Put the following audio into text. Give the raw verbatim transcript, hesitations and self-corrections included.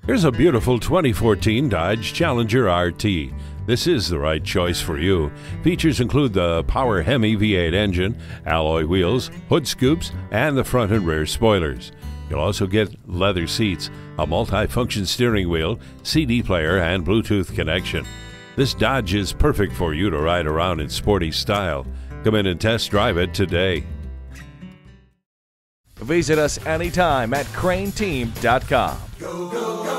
Here's a beautiful twenty fourteen Dodge Challenger R T. This is the right choice for you. Features include the power Hemi V eight engine, alloy wheels, hood scoops, and the front and rear spoilers. You'll also get leather seats, a multi-function steering wheel, C D player, and Bluetooth connection. This Dodge is perfect for you to ride around in sporty style. Come in and test drive it today. Visit us anytime at crane team dot com. Go, go, go.